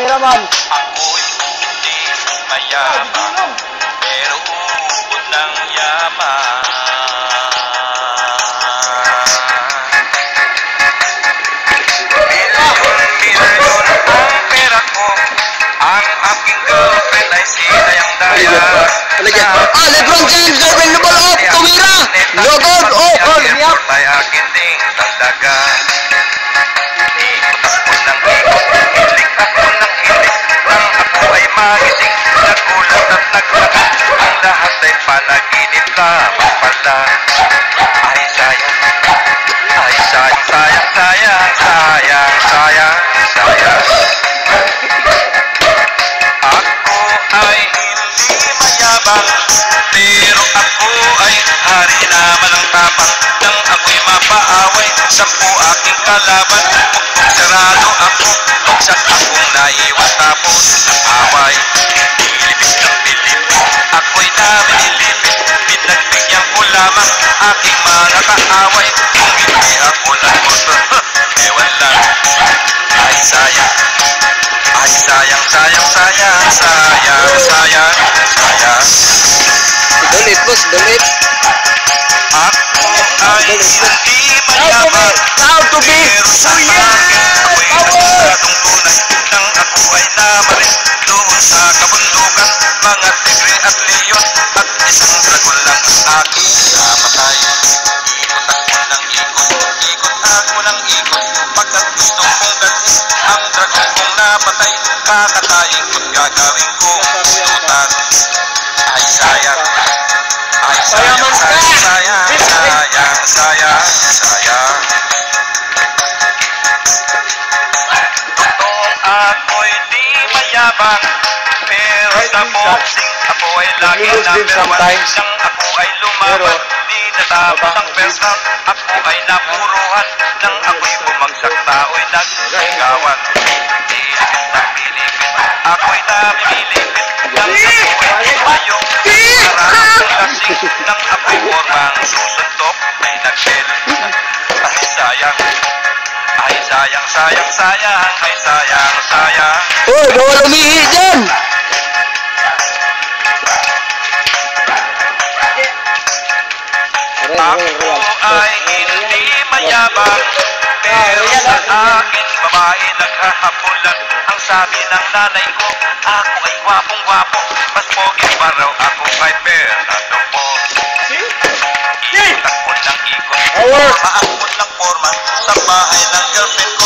cameraman. Ako'y hindi mayaman, pero ubod ng yaman. Milyon ang pera ko, ang aking girlfriend ay si Dayang Daya. Lebron James, Darwin Lubalop, tumira! Logod, Airport ay akin ding talaga. Ikot ako ng ikot, hilik ako ng hilik, nang ako ay magiting, nagulat at nagtaka, ang lahat ay panaginip lamang pala. Ay sayang, ay sayang, sayang, sayang, sayang, sayang, sayang. Ako ay hindi mayabang, pero ako ay hari naman ng tapang. Nang ako'y mapaaway, 10 aking kalaban. Mukhang sarado ako, bagsak akong naiwan tapos ng away. Dilipit ng dilipit, ako'y naminilipit, pinagbigyan ko lamang aking mga kaaway. Kung hindi ako nag-motor, ewan lang. Ay sayang, ay sayang, sayang, sayang, sayang, sayang, sayang. Dalit, boss, dalit. Ako ay hindi mayabang, pero sa akin ako'y nagkaradong tunay. Nang ako ay namarin doon sa kabundukan, mga tigre at leon, at isang dragol lang ang aking napatay. Ikot ako ng ikot, ikot ako ng ikot, pagkat gusto kong dalhin ang dragon kong napatay. Kakatayin ko't gagawin kong tutan. Ay sayang, ay sayang, sayang, sayang, sayang, sayang, sayang. Totoong ako'y di mayabang, pero sa boxing ako ay laging number 1. Nang ako ay lumaban, di natapos ang first round, ako ay napuruhan. Nang ako'y bumagsak, tao'y nagsigawan. Dilipit ng bilipit, ako'y namimilipit. Nang ako'y tumayo, parang ang lasing. Nang ako'y formang susuntok, ay nag-bell. Ay sayang, ay sayang, sayang, sayang, ay sayang, sayang. Hoy, bawal umihi dyan! Ako ay hindi mayabang, pero sa akin babae naghahabulan. Ang sabi ng nanay ko, ako ay gwapong-gwapo, mas pogi pa raw ako kay Fernando po. Ikot ako ng ikot, maangkot ng forma, sa bahay ng girlfriend